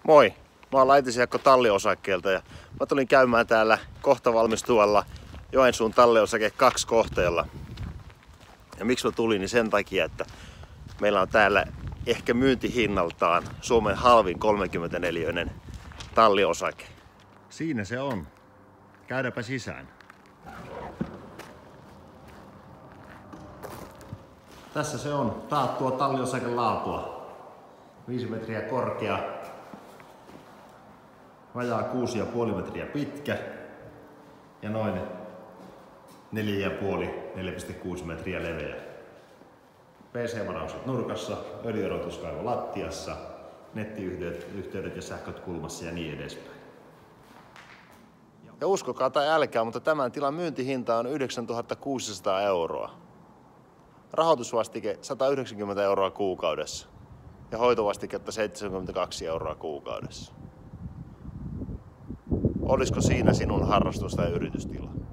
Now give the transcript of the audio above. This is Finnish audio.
Moi! Mä oon Laitisiakko Talliosakkeelta ja mä tulin käymään täällä kohta valmistuvalla Joensuun Talliosake 2 kohteella. Ja miksi mä tulin, niin sen takia, että meillä on täällä ehkä myyntihinnaltaan Suomen halvin 34-neliöinen talliosake. Siinä se on. Käydäpä sisään. Tässä se on taattua talliosake-laatua. 5 metriä korkea, vajaa 6,5 metriä pitkä ja noin 4,5-4,6 metriä leveä. PC-varaukset nurkassa, öljyerotuskaivo lattiassa, nettiyhteydet ja sähköt kulmassa ja niin edespäin. Ja uskokaa tai älkää, mutta tämän tilan myyntihinta on 9 600 €. Rahoitusvastike 190 € kuukaudessa ja hoitovastiketta 72 € kuukaudessa. Olisiko siinä sinun harrastus- tai yritystila?